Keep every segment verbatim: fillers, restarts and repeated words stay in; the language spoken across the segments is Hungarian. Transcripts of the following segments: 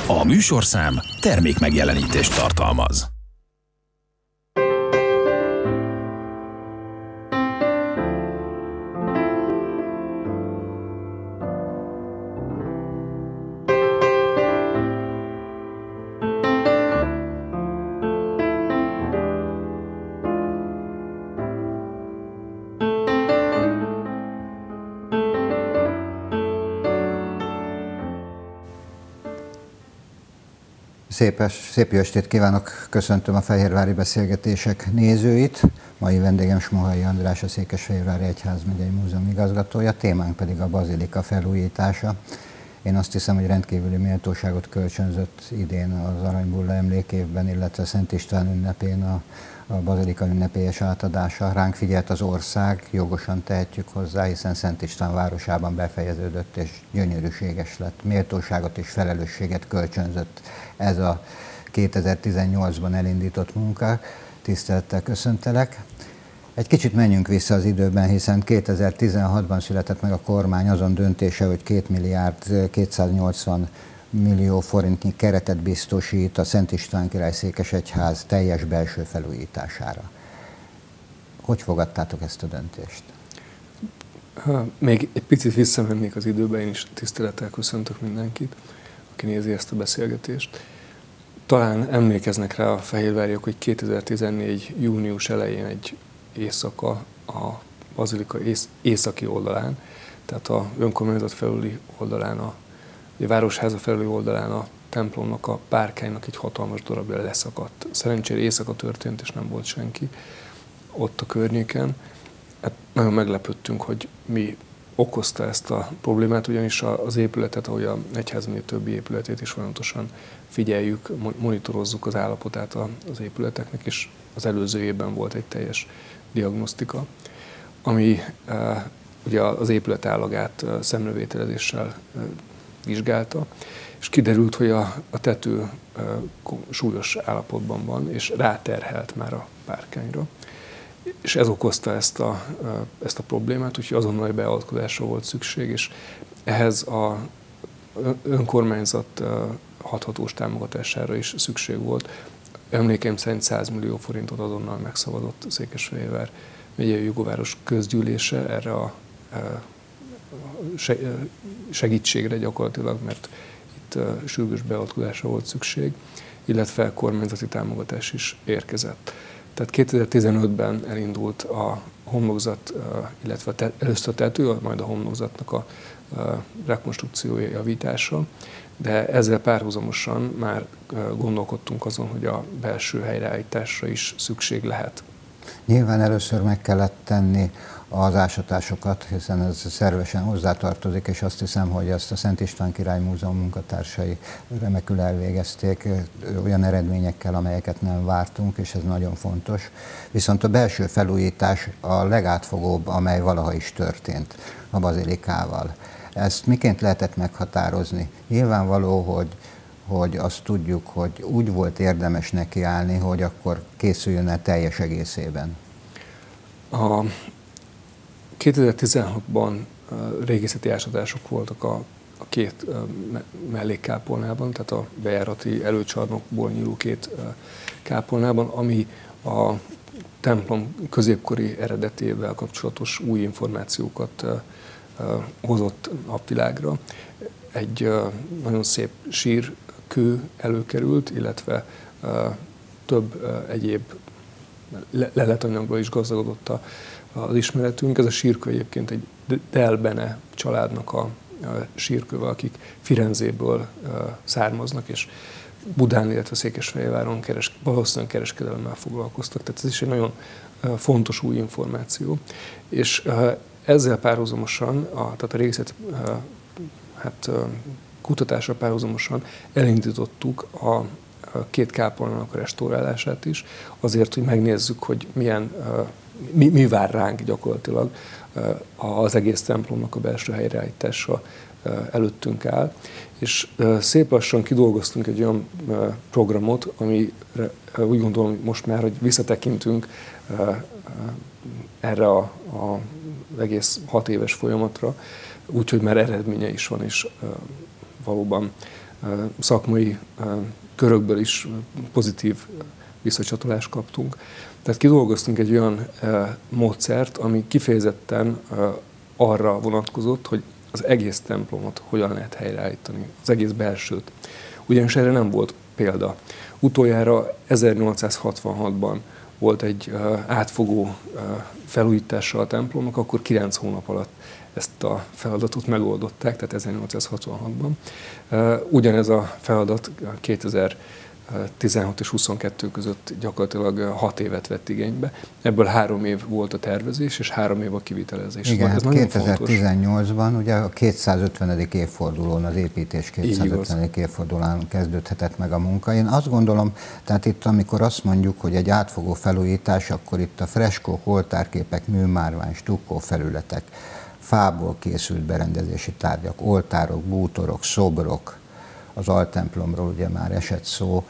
A műsorszám termékmegjelenítést tartalmaz. Szép, szép jó estét kívánok, köszöntöm a Fehérvári Beszélgetések nézőit. Mai vendégem Smohai András, a Székesfehérvári Egyházmegyei Múzeum igazgatója, témánk pedig a bazilika felújítása. Én azt hiszem, hogy rendkívüli méltóságot kölcsönzött idén az Aranybulla emlékévben, illetve Szent István ünnepén a, a bazilika ünnepélyes átadása. Ránk figyelt az ország, jogosan tehetjük hozzá, hiszen Szent István városában befejeződött és gyönyörűséges lett. Méltóságot és felelősséget kölcsönzött ez a kétezer-tizennyolcban elindított munka. Tisztelettel köszöntelek. Egy kicsit menjünk vissza az időben, hiszen kétezer-tizenhatban született meg a kormány azon döntése, hogy két milliárd kétszáznyolcvan millió forintnyi keretet biztosít a Szent István Király Székesegyház teljes belső felújítására. Hogy fogadtátok ezt a döntést? Még egy picit visszamennék az időben, én is tisztelettel köszöntök mindenkit, aki nézi ezt a beszélgetést. Talán emlékeznek rá a fehérváriak, hogy kétezer-tizennégy június elején egy éjszaka a bazilika ész, északi oldalán, tehát a önkormányzat felüli oldalán, a, a városháza felüli oldalán a templomnak, a párkánynak egy hatalmas darabja leszakadt. Szerencsére éjszaka történt, és nem volt senki ott a környéken. Hát nagyon meglepődtünk, hogy mi okozta ezt a problémát, ugyanis az épületet, ahogy a egyházmegye többi épületét is folyamatosan figyeljük, monitorozzuk az állapotát az épületeknek, és az előző évben volt egy teljes diagnosztika, ami ugye az épület állagát szemlővételezéssel vizsgálta, és kiderült, hogy a, a tető súlyos állapotban van, és ráterhelt már a párkányra. És ez okozta ezt a, ezt a problémát, úgyhogy azonnali beavatkozásra volt szükség, és ehhez a önkormányzat hathatós támogatására is szükség volt. Emlékeim szerint száz millió forintot azonnal megszavazott Székesfehérvár megyei jogováros közgyűlése erre a segítségre gyakorlatilag, mert itt sürgős beavatkozásra volt szükség, illetve kormányzati támogatás is érkezett. Tehát kétezer-tizenötben elindult a homlokzat, illetve először a tető, majd a homlokzatnak a rekonstrukciója, javítása, de ezzel párhuzamosan már gondolkodtunk azon, hogy a belső helyreállításra is szükség lehet. Nyilván először meg kellett tenni az ásatásokat, hiszen ez szervesen hozzátartozik, és azt hiszem, hogy ezt a Szent István Király Múzeum munkatársai remekül elvégezték olyan eredményekkel, amelyeket nem vártunk, és ez nagyon fontos. Viszont a belső felújítás a legátfogóbb, amely valaha is történt a bazilikával. Ezt miként lehetett meghatározni? Nyilvánvaló, hogy hogy azt tudjuk, hogy úgy volt érdemes nekiállni, hogy akkor készüljön el teljes egészében. A kétezer-tizenhatban régészeti ásatások voltak a, a két mellékkápolnában, tehát a bejárati előcsarnokból nyíló két kápolnában, ami a templom középkori eredetével kapcsolatos új információkat hozott napvilágra. Egy nagyon szép sírkő előkerült, előkerült, illetve több egyéb leletanyagból is gazdagodott az ismeretünk. Ez a sírkő egyébként egy Del Bene családnak a sírköve, akik Firenzéből származnak, és Budán, illetve Székesfehérváron keres, valószínűleg kereskedelemmel foglalkoztak. Tehát ez is egy nagyon fontos új információ. És ezzel párhuzamosan, a, tehát a régészet hát, kutatásra párhuzamosan elindítottuk a két kápolnának a restaurálását is, azért, hogy megnézzük, hogy milyen, mi, mi vár ránk gyakorlatilag az egész templomnak a belső helyreállítása előttünk áll. És szép lassan kidolgoztunk egy olyan programot, amire úgy gondolom, hogy most már, hogy visszatekintünk erre a, a egész hat éves folyamatra, úgyhogy már eredménye is van, és valóban szakmai körökből is pozitív visszacsatolást kaptunk. Tehát kidolgoztunk egy olyan módszert, ami kifejezetten arra vonatkozott, hogy az egész templomot hogyan lehet helyreállítani, az egész belsőt. Ugyanis erre nem volt példa. Utoljára ezernyolcszázhatvanhatban volt egy átfogó felújítása a templomnak, akkor kilenc hónap alatt ezt a feladatot megoldották, tehát ezernyolcszázhatvanhatban. Ugyanez a feladat kétezer-tizenhat és huszonkettő között gyakorlatilag hat évet vett igénybe. Ebből három év volt a tervezés, és három év a kivitelezés. Igen, hát kétezer-tizennyolcban ugye a kétszázötvenedik évfordulón, az építés kétszázötvenedik évfordulón kezdődhetett meg a munka. Én azt gondolom, tehát itt amikor azt mondjuk, hogy egy átfogó felújítás, akkor itt a freskók, oltárképek, műmárvány, stukkó felületek, fából készült berendezési tárgyak, oltárok, bútorok, szobrok, az altemplomról ugye már esett szó.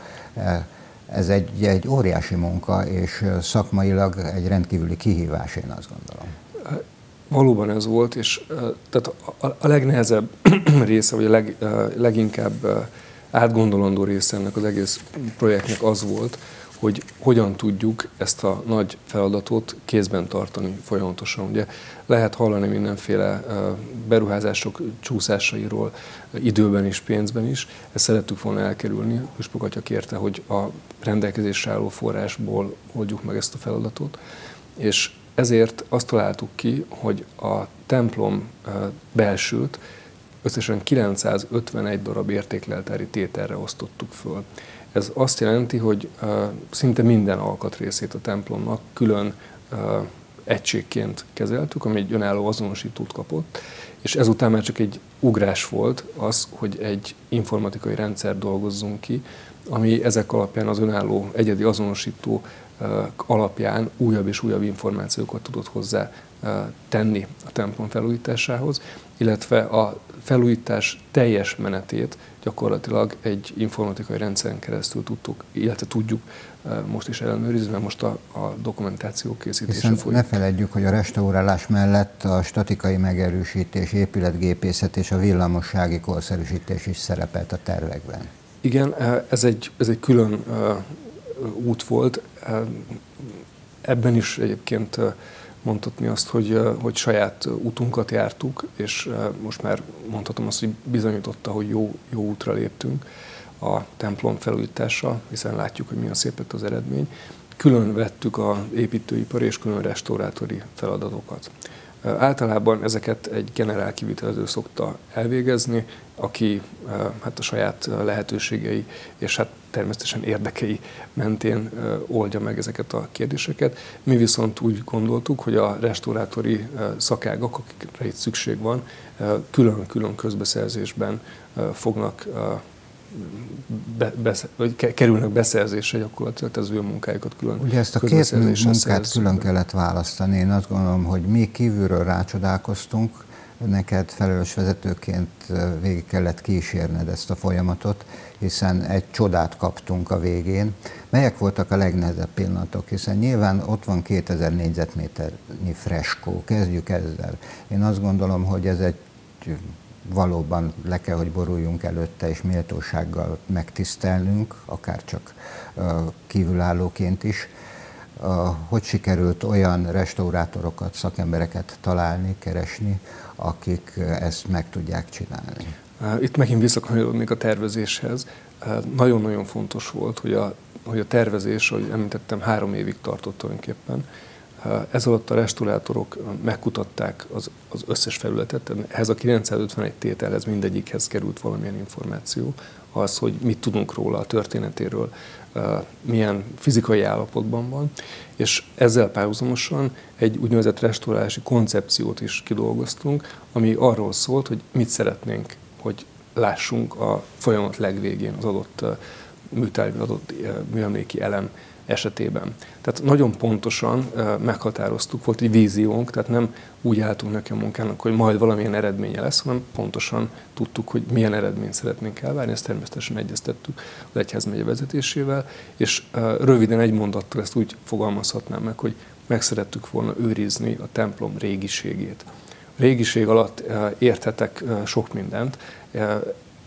Ez egy, egy óriási munka, és szakmailag egy rendkívüli kihívás, én azt gondolom. Valóban ez volt, és tehát a legnehezebb része, vagy a leg, leginkább átgondolandó része ennek az egész projektnek az volt, hogy hogyan tudjuk ezt a nagy feladatot kézben tartani folyamatosan. Ugye lehet hallani mindenféle beruházások csúszásairól, időben és pénzben is. Ezt szerettük volna elkerülni. Püspök atya kérte, hogy a rendelkezésre álló forrásból oldjuk meg ezt a feladatot. És ezért azt találtuk ki, hogy a templom belsőt összesen kilencszázötvenegy darab értékleltári tételre osztottuk föl. Ez azt jelenti, hogy uh, szinte minden alkatrészét a templomnak külön uh, egységként kezeltük, ami egy önálló azonosítót kapott, és ezután már csak egy ugrás volt az, hogy egy informatikai rendszer dolgozzunk ki, ami ezek alapján, az önálló egyedi azonosító uh, alapján újabb és újabb információkat tudott hozzá uh, tenni a templom felújításához, illetve a felújítás teljes menetét gyakorlatilag egy informatikai rendszeren keresztül tudtuk, illetve tudjuk most is ellenőrizni, mert most a, a dokumentáció készítése Hiszen folyik. Ne feledjük, hogy a restaurálás mellett a statikai megerősítés, épületgépészet és a villamossági korszerűsítés is szerepelt a tervekben. Igen, ez egy, ez egy külön út volt. Ebben is egyébként mondhatni azt, hogy, hogy saját útunkat jártuk, és most már mondhatom azt, hogy bizonyította, hogy jó, jó útra léptünk a templom felújítással, hiszen látjuk, hogy milyen szép lett az eredmény. Külön vettük az építőipari és külön restaurátori feladatokat. Általában ezeket egy generál kivitelező szokta elvégezni, aki hát a saját lehetőségei és hát természetesen érdekei mentén oldja meg ezeket a kérdéseket. Mi viszont úgy gondoltuk, hogy a restaurátori szakágak, akikre itt szükség van, külön-külön közbeszerzésben fognak Be, besz, vagy kerülnek beszerzésre gyakorlatilag, az ő munkájukat külön. Ugye ezt a két munkát külön kellett választani. Én azt gondolom, hogy mi kívülről rácsodálkoztunk, neked felelős vezetőként végig kellett kísérned ezt a folyamatot, hiszen egy csodát kaptunk a végén. Melyek voltak a legnehezebb pillanatok? Hiszen nyilván ott van kétezer négyzetméternyi freskó, kezdjük ezzel. Én azt gondolom, hogy ez egy valóban le kell, hogy boruljunk előtte, és méltósággal megtisztelnünk, akár csak kívülállóként is. Hogy sikerült olyan restaurátorokat, szakembereket találni, keresni, akik ezt meg tudják csinálni? Itt megint visszakanyarodnék a tervezéshez. Nagyon-nagyon fontos volt, hogy a, hogy a tervezés, ahogy említettem, három évig tartott tulajdonképpen. Ez alatt a restaurátorok megkutatták az, az összes felületet, ehhez a kilencszázötvenegy tételhez mindegyikhez került valamilyen információ, az, hogy mit tudunk róla, a történetéről, milyen fizikai állapotban van, és ezzel párhuzamosan egy úgynevezett restaurálási koncepciót is kidolgoztunk, ami arról szólt, hogy mit szeretnénk, hogy lássunk a folyamat legvégén az adott műtárgy, adott műemléki elem esetében. Tehát nagyon pontosan meghatároztuk, volt egy víziónk, tehát nem úgy álltunk neki a munkának, hogy majd valamilyen eredménye lesz, hanem pontosan tudtuk, hogy milyen eredményt szeretnénk elvárni, ezt természetesen egyeztettük az egyházmegye vezetésével, és röviden egy mondattal ezt úgy fogalmazhatnám meg, hogy meg szerettük volna őrizni a templom régiségét. A régiség alatt érthetek sok mindent,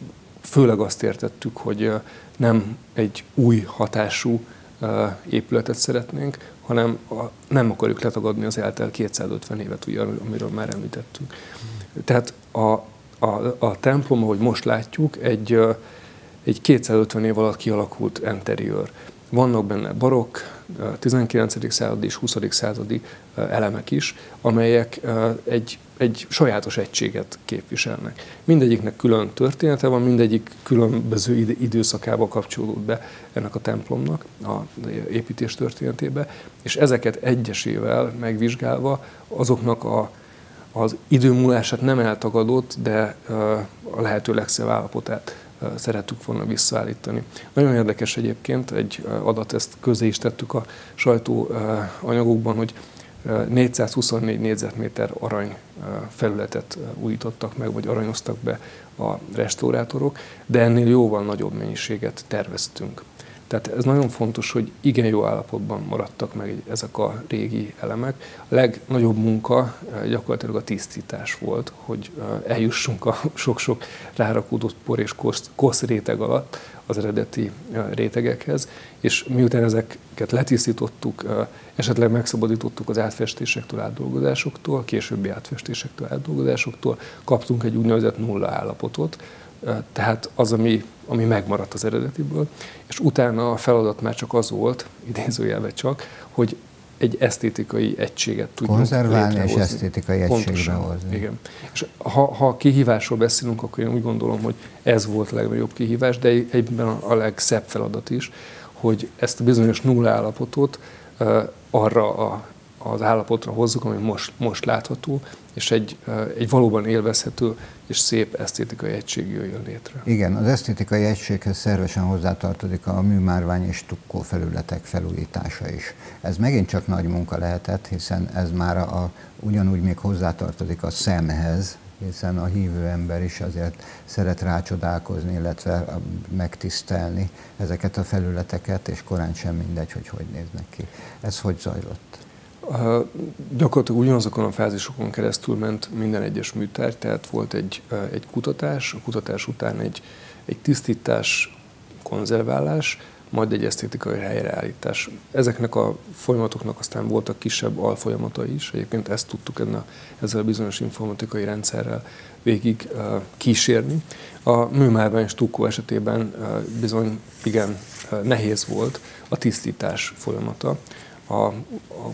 főleg azt értettük, hogy nem egy új hatású épületet szeretnénk, hanem nem akarjuk letagadni az eltelt kétszázötven évet, ugye, amiről már említettünk. Tehát a, a, a templom, ahogy most látjuk, egy, egy kétszázötven év alatt kialakult interiőr. Vannak benne barokk, tizenkilencedik századi és huszadik századi elemek is, amelyek egy, egy sajátos egységet képviselnek. Mindegyiknek külön története van, mindegyik különböző időszakába kapcsolódott be ennek a templomnak, az építés történetébe, és ezeket egyesével megvizsgálva azoknak a, az időmúlását nem eltagadott, de a lehető legszebb állapotát szerettük volna visszaállítani. Nagyon érdekes egyébként, egy adat, ezt közé is tettük a sajtóanyagokban, hogy négyszázhuszonnégy négyzetméter arany felületet újítottak meg, vagy aranyoztak be a restaurátorok, de ennél jóval nagyobb mennyiséget terveztünk. Tehát ez nagyon fontos, hogy igen jó állapotban maradtak meg ezek a régi elemek. A legnagyobb munka gyakorlatilag a tisztítás volt, hogy eljussunk a sok-sok rárakódott por és kosz, kosz réteg alatt az eredeti rétegekhez, és miután ezeket letisztítottuk, esetleg megszabadítottuk az átfestésektől, átdolgozásoktól, későbbi átfestésektől, átdolgozásoktól, kaptunk egy úgynevezett nulla állapotot, tehát az, ami, ami megmaradt az eredetiből, és utána a feladat már csak az volt, idézőjelben csak, hogy egy esztétikai egységet tudjunk konzerválni és esztétikai egységbe hozni. Igen. És ha, ha kihívásról beszélünk, akkor én úgy gondolom, hogy ez volt a legnagyobb kihívás, de egyben a legszebb feladat is, hogy ezt a bizonyos nulla állapotot uh, arra a, az állapotra hozzuk, ami most, most látható, és egy, egy valóban élvezhető és szép esztétikai egység jöjjön létre. Igen, az esztétikai egységhez szervesen hozzátartozik a műmárvány és stukkó felületek felújítása is. Ez megint csak nagy munka lehetett, hiszen ez már a, ugyanúgy még hozzátartozik a szemhez, hiszen a hívő ember is azért szeret rácsodálkozni, illetve megtisztelni ezeket a felületeket, és korán sem mindegy, hogy hogy néznek ki. Ez hogy zajlott? Uh, gyakorlatilag ugyanazokon a fázisokon keresztül ment minden egyes műtárgy, tehát volt egy, uh, egy kutatás, a kutatás után egy, egy tisztítás, konzerválás, majd egy esztétikai helyreállítás. Ezeknek a folyamatoknak aztán voltak kisebb alfolyamatai is, egyébként ezt tudtuk enne, ezzel a bizonyos informatikai rendszerrel végig uh, kísérni. A műmárvány stukkó esetében uh, bizony igen uh, nehéz volt a tisztítás folyamata. A, a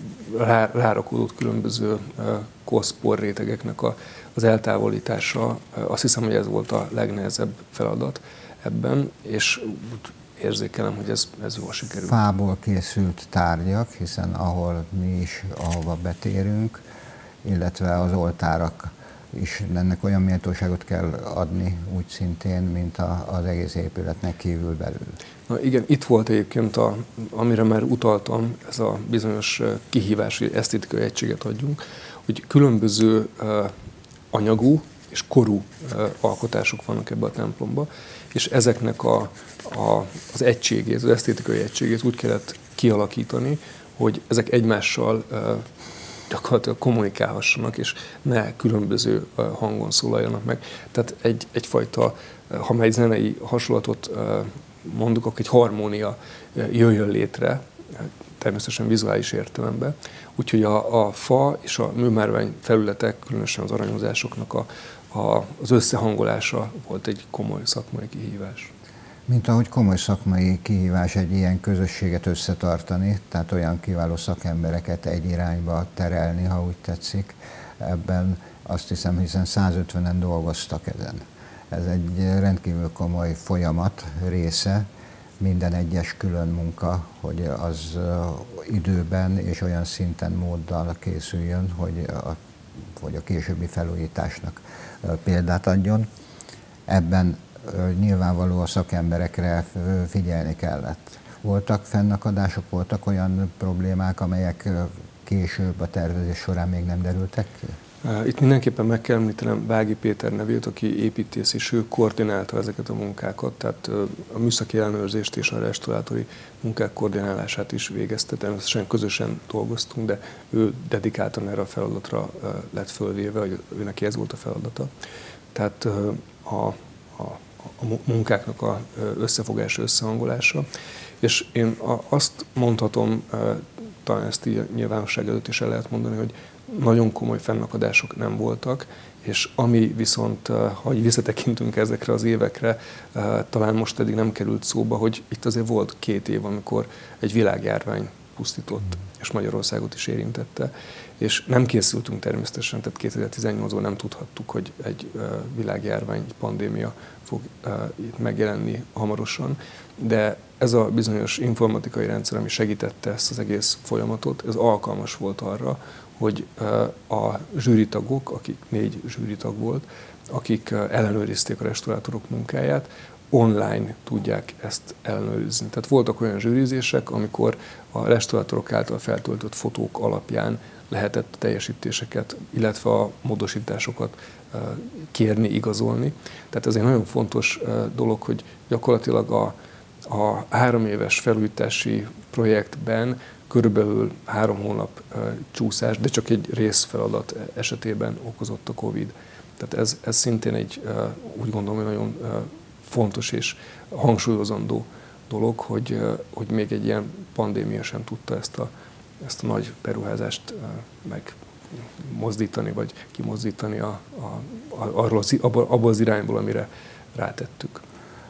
rá, rárakódott különböző uh, koszpor rétegeknek a, az eltávolítása, uh, azt hiszem, hogy ez volt a legnehezebb feladat ebben, és úgy érzékelem, hogy ez, ez jól sikerült. Fából készült tárgyak, hiszen ahol mi is, ahova betérünk, illetve az oltárak is ennek olyan méltóságot kell adni úgy szintén, mint a, az egész épületnek kívül belül. Na igen, itt volt egyébként, a, amire már utaltam, ez a bizonyos kihívás, hogy esztétikai egységet adjunk, hogy különböző uh, anyagú és korú uh, alkotások vannak ebben a templomban, és ezeknek a, a, az egységét, az esztétikai egységét úgy kellett kialakítani, hogy ezek egymással uh, gyakorlatilag kommunikálhassanak, és ne különböző uh, hangon szólaljanak meg. Tehát egy, egyfajta, uh, ha már egy zenei hasonlatot uh, mondjuk, akkor egy harmónia jöjjön létre, természetesen vizuális értelemben. Úgyhogy a, a fa és a műmárvány felületek, különösen az aranyozásoknak a, a, az összehangolása volt egy komoly szakmai kihívás. Mint ahogy komoly szakmai kihívás egy ilyen közösséget összetartani, tehát olyan kiváló szakembereket egy irányba terelni, ha úgy tetszik. Ebben azt hiszem, hiszen százötvenen dolgoztak ezen. Ez egy rendkívül komoly folyamat része, minden egyes külön munka, hogy az időben és olyan szinten, móddal készüljön, hogy a, hogy a későbbi felújításnak példát adjon. Ebben nyilvánvaló a szakemberekre figyelni kellett. Voltak fennakadások, voltak olyan problémák, amelyek később a tervezés során még nem derültek ki? Itt mindenképpen meg kell említenem Vági Péter nevét, aki építész, és ő koordinálta ezeket a munkákat, tehát a műszaki ellenőrzést és a restaurátori munkák koordinálását is végezte. Természetesen közösen dolgoztunk, de ő dedikáltan erre a feladatra lett fölvéve, hogy ő neki ez volt a feladata. Tehát a, a a munkáknak a összefogása, összehangolása. És én azt mondhatom, talán ezt így nyilvánosság előtt is el lehet mondani, hogy nagyon komoly fennakadások nem voltak, és ami viszont, ha visszatekintünk ezekre az évekre, talán most eddig nem került szóba, hogy itt azért volt két év, amikor egy világjárvány pusztított, és Magyarországot is érintette, és nem készültünk természetesen, tehát kétezer-tizennyolcban nem tudhattuk, hogy egy világjárvány, egy pandémia fog itt megjelenni hamarosan, de ez a bizonyos informatikai rendszer, ami segítette ezt az egész folyamatot, ez alkalmas volt arra, hogy a zsűritagok, akik négy zsűritag volt, akik ellenőrizték a restaurátorok munkáját, online tudják ezt ellenőrizni. Tehát voltak olyan zsűrizések, amikor a restaurátorok által feltöltött fotók alapján lehetett a teljesítéseket, illetve a módosításokat kérni, igazolni. Tehát ez egy nagyon fontos dolog, hogy gyakorlatilag a, a három éves felújítási projektben körülbelül három hónap csúszás, de csak egy részfeladat esetében okozott a Covid. Tehát ez, ez szintén egy, úgy gondolom, hogy nagyon fontos és hangsúlyozandó dolog, hogy, hogy még egy ilyen pandémia sem tudta ezt a, ezt a nagy beruházást megmozdítani, vagy kimozdítani a, a, a, arról az, abból az irányból, amire rátettük.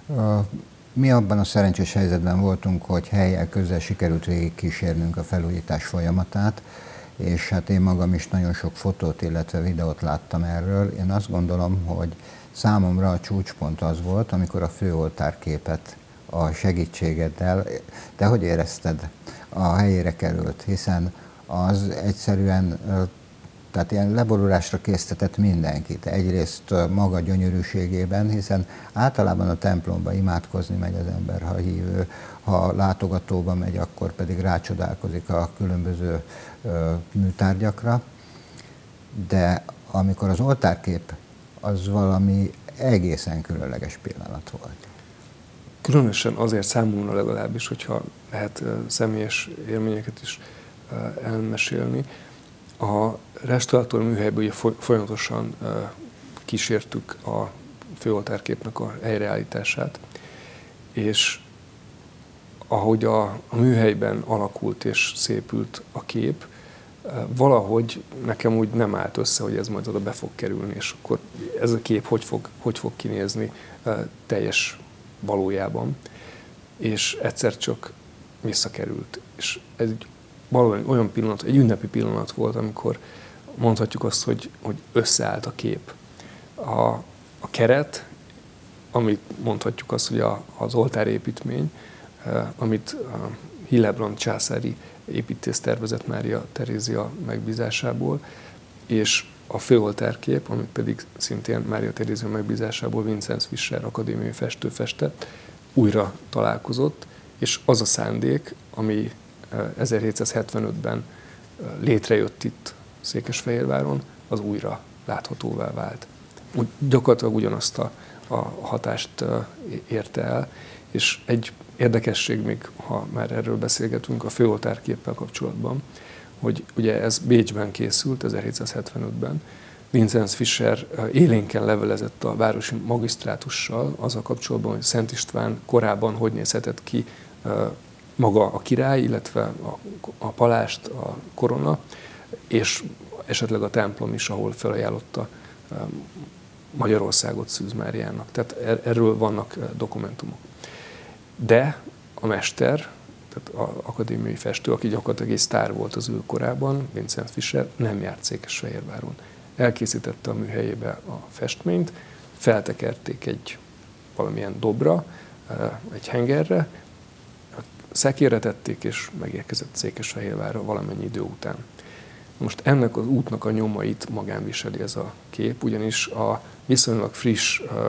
Mi abban a szerencsés helyzetben voltunk, hogy hellyel közel sikerült végig kísérnünk a felújítás folyamatát, és hát én magam is nagyon sok fotót, illetve videót láttam erről. Én azt gondolom, hogy számomra a csúcspont az volt, amikor a főoltárképet a segítségeddel, de hogy érezted, a helyére került, hiszen az egyszerűen, tehát ilyen leborulásra késztetett mindenkit. Egyrészt maga gyönyörűségében, hiszen általában a templomba imádkozni megy az ember, ha hívő, ha látogatóba megy, akkor pedig rácsodálkozik a különböző műtárgyakra. De amikor az oltárkép, az valami egészen különleges pillanat volt. Különösen azért számomra legalábbis, hogyha lehet személyes élményeket is elmesélni. A restaurátor műhelyből ugye folyamatosan kísértük a főoltárképnek a helyreállítását, és ahogy a, a műhelyben alakult és szépült a kép, valahogy nekem úgy nem állt össze, hogy ez majd oda be fog kerülni, és akkor ez a kép hogy fog, hogy fog kinézni teljes valójában. És egyszer csak visszakerült. És ez egy valóban olyan pillanat, egy ünnepi pillanat volt, amikor mondhatjuk azt, hogy, hogy összeállt a kép. A, a keret, amit mondhatjuk azt, hogy a, az oltárépítmény, amit Hillebrand császári építész tervezett Mária Terézia megbízásából, és a főoltárkép, amit pedig szintén Mária Terézia megbízásából Vincenz Fischer akadémiai festő festett, újra találkozott, és az a szándék, ami ezerhétszázhetvenötben létrejött itt Székesfehérváron, az újra láthatóvá vált. Úgy, gyakorlatilag ugyanazt a, a hatást érte el, és egy érdekesség még, ha már erről beszélgetünk, a főoltárképpel kapcsolatban, hogy ugye ez Bécsben készült ezerhétszázhetvenötben, Vincenz Fischer élénken levelezett a városi magisztrátussal azzal kapcsolatban, hogy Szent István korábban hogy nézhetett ki maga a király, illetve a, a palást, a korona, és esetleg a templom is, ahol felajánlotta Magyarországot Szűz Máriának. Tehát erről vannak dokumentumok. De a mester, tehát az akadémiai festő, aki gyakorlatilag egy sztár volt az ő korában, Vincenz Fischer, nem járt Székesfehérváron. Elkészítette a műhelyébe a festményt, feltekerték egy valamilyen dobra, egy hengerre, szekérre tették, és megérkezett Székesfehérvárra valamennyi idő után. Most ennek az útnak a nyomait magán viseli ez a kép, ugyanis a viszonylag friss uh,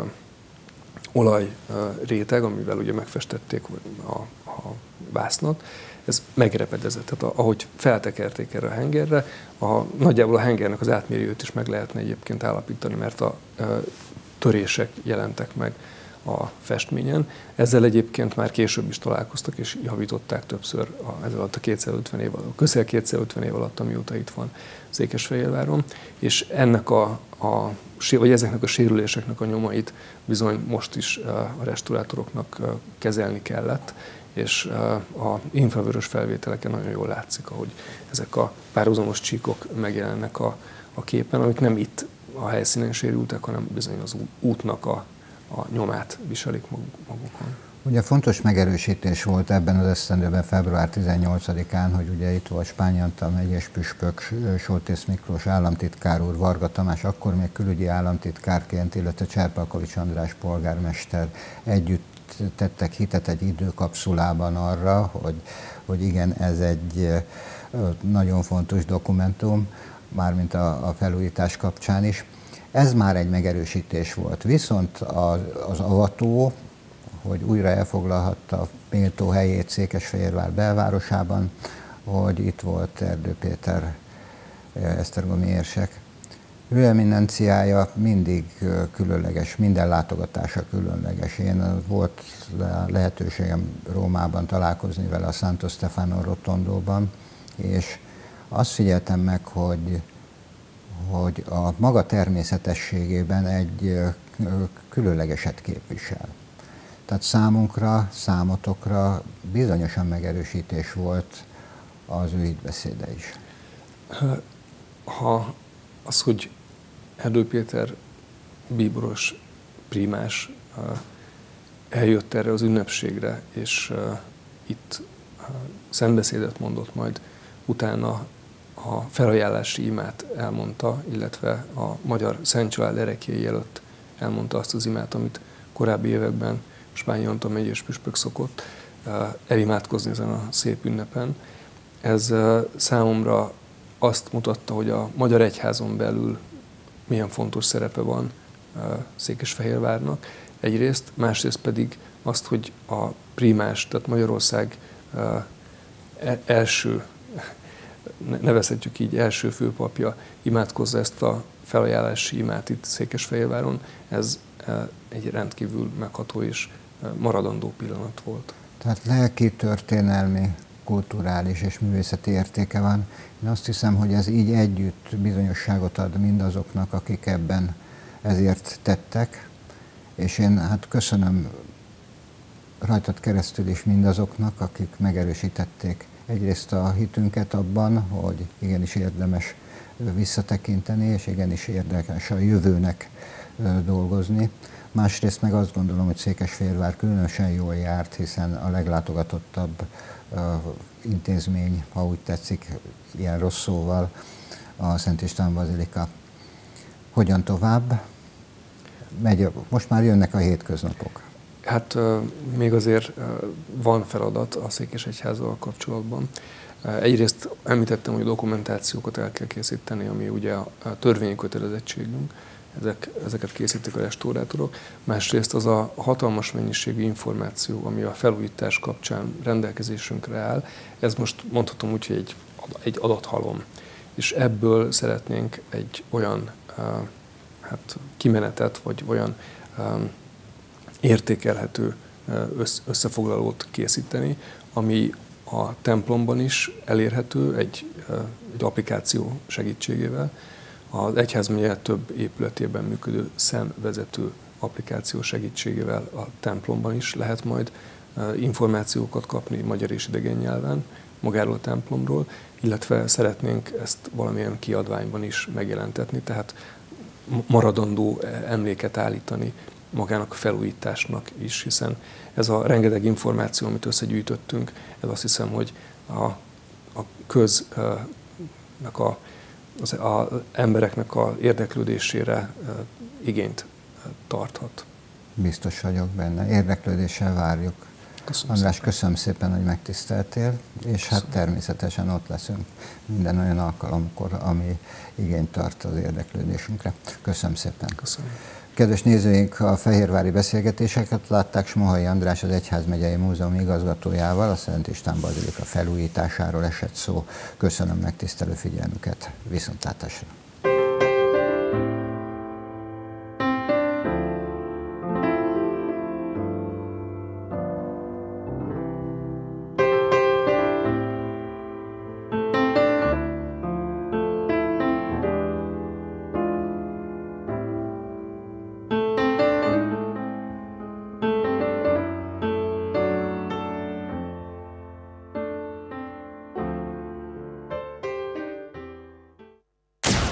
olajréteg, uh, amivel ugye megfestették a, a vásznat, ez megrepedezett. Tehát ahogy feltekerték erre a hengerre, a, nagyjából a hengernek az átmérőjét is meg lehetne egyébként állapítani, mert a uh, törések jelentek meg a festményen. Ezzel egyébként már később is találkoztak, és javították többször a, ez alatt a kétszázötven év alatt, közel kétszázötven év alatt, amióta itt van Székesfehérváron, és ennek a, a, vagy ezeknek a sérüléseknek a nyomait bizony most is a restaurátoroknak kezelni kellett, és a infravörös felvételeken nagyon jól látszik, ahogy ezek a párhuzamos csíkok megjelennek a, a képen, amik nem itt a helyszínen sérültek, hanem bizony az útnak a, a nyomát viselik magukon. Ugye fontos megerősítés volt ebben az esztendőben február tizennyolcadikán, hogy ugye itt volt Spányi Antal megyés püspök, Soltész Miklós államtitkár úr, Varga Tamás, akkor még külügyi államtitkárként, illetve Cserpalkovics András polgármester együtt tettek hitet egy időkapszulában arra, hogy, hogy igen, ez egy nagyon fontos dokumentum, mármint a, a felújítás kapcsán is. Ez már egy megerősítés volt. Viszont az, az avató, hogy újra elfoglalhatta méltó helyét Székesfehérvár belvárosában, hogy itt volt Erdő Péter esztergomi érsek. Ő eminenciája mindig különleges, minden látogatása különleges. Én volt lehetőségem Rómában találkozni vele a Santo Stefano Rotondóban, és azt figyeltem meg, hogy, hogy a maga természetességében egy különlegeset képvisel. Tehát számunkra, számotokra bizonyosan megerősítés volt az ő hitbeszéde is. Ha az, hogy Erdő Péter bíboros, prímás eljött erre az ünnepségre, és itt szentbeszédet mondott, majd utána a felajánlási imát elmondta, illetve a magyar Szent Család ereklyei előtt elmondta azt az imát, amit korábbi években Spányi Antal megyés püspök szokott elimádkozni ezen a szép ünnepen. Ez számomra azt mutatta, hogy a magyar egyházon belül milyen fontos szerepe van Székesfehérvárnak egyrészt, másrészt pedig azt, hogy a prímás, tehát Magyarország első, nevezhetjük így, első főpapja imádkozza ezt a felajánlási imát itt Székesfehérváron, ez egy rendkívül megható és maradandó pillanat volt. Tehát lelki, történelmi, kulturális és művészeti értéke van. Én azt hiszem, hogy ez így együtt bizonyosságot ad mindazoknak, akik ebben ezért tettek, és én hát köszönöm rajtad keresztül is mindazoknak, akik megerősítették egyrészt a hitünket abban, hogy igenis érdemes visszatekinteni, és igenis érdemes a jövőnek dolgozni. Másrészt meg azt gondolom, hogy Székesfehérvár különösen jól járt, hiszen a leglátogatottabb uh, intézmény, ha úgy tetszik, ilyen rossz szóval, a Szent István Bazilika. Hogyan tovább? Megy, most már jönnek a hétköznapok. Hát uh, még azért uh, van feladat a Székesegyházzal kapcsolatban. Uh, egyrészt említettem, hogy dokumentációkat el kell készíteni, ami ugye a, a törvényi kötelezettségünk. Ezek, ezeket készítik a restaurátorok. Másrészt az a hatalmas mennyiségű információ, ami a felújítás kapcsán rendelkezésünkre áll, ez most mondhatom úgy, hogy egy, egy adathalom. És ebből szeretnénk egy olyan uh, hát, kimenetet, vagy olyan um, értékelhető uh, összefoglalót készíteni, ami a templomban is elérhető egy, uh, egy applikáció segítségével. Az egyházmegye több épületében működő szemvezető applikáció segítségével a templomban is lehet majd információkat kapni magyar és idegen nyelven magáról a templomról, illetve szeretnénk ezt valamilyen kiadványban is megjelentetni, tehát maradandó emléket állítani magának a felújításnak is, hiszen ez a rengeteg információ, amit összegyűjtöttünk, ez azt hiszem, hogy a, a köznek a az a embereknek az érdeklődésére igényt tarthat. Biztos vagyok benne. Érdeklődéssel várjuk. Köszönöm András, szépen. Köszönöm szépen, hogy megtiszteltél, és köszönöm. Hát természetesen ott leszünk minden olyan alkalomkor, ami igényt tart az érdeklődésünkre. Köszönöm szépen. Köszönöm. Kedves nézőink, a fehérvári beszélgetéseket látták. Smohai András, az Egyházmegyei Múzeum igazgatójával, a Szent István Bazilika felújításáról esett szó. Köszönöm megtisztelő figyelmüket. Viszontlátásra!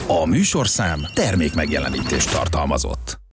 A műsorszám termék megjelenítést tartalmazott.